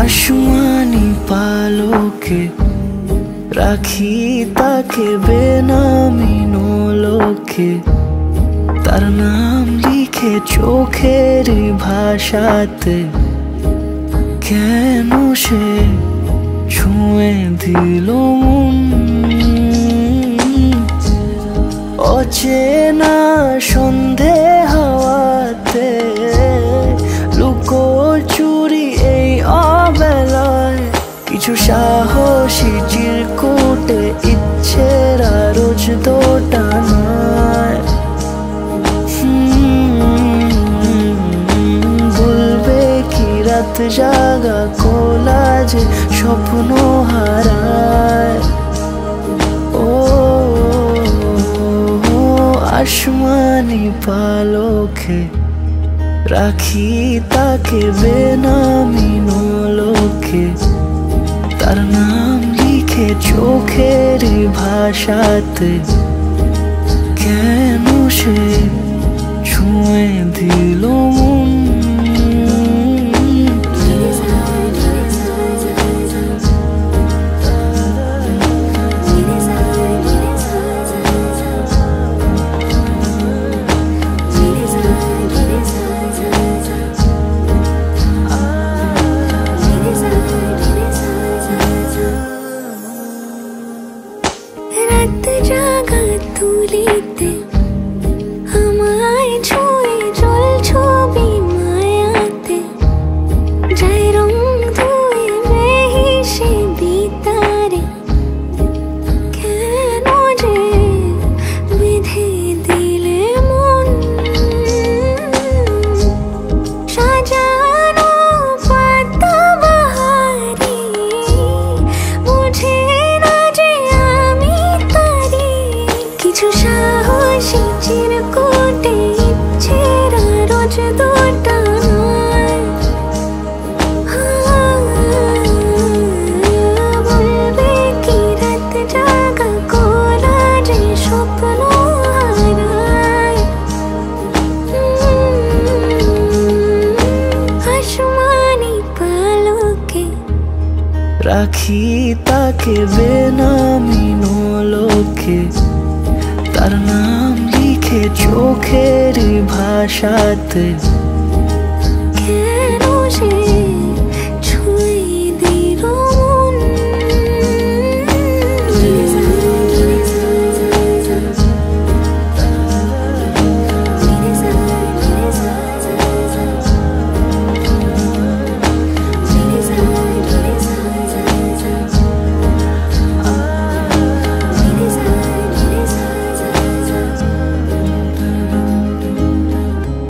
আসমানি পালকে রাখি তাকে বেনামি নোলকে, তার নাম লিখে চোখের ভাষাতে। কেন সে ছুঁয়ে দিল মন, অচেনা সন্ধে হাওয়াতে লুকোচুরি এই অবেলায়। কিছু সাহসী চিরকুটে ইচ্ছের রোজ দোটানায়। বলবে কি রাত জাগা কোলাজে স্বপ্ন হারায়। ও আসমানি পালকে রাখি তাকে বেনামি নোলকে, তার নাম লিখে চোখের ভাষাতে। কেন সে ছুঁয়ে দিল মন, রাত জাগা তুলিতে আমায় ছুঁয়ে জল ছবি মায়াতে। যাই রং ধুয়ে বেহিসে বিতারে, কেন যে বেঁধে দিলে মন। সাজানো পাতা বাহারি বুঝে না যে আমি তারি। কিছু সাহসী চিরকুটে ইচ্ছের রোজ দোটানায়। বলবে কি রাত জাগা কোলাজে স্বপ্ন হারায়। আসমানি পালকে রাখি তাকে বেনামি নোলকে, তার নাম লিখে চোখের ভাষাতে।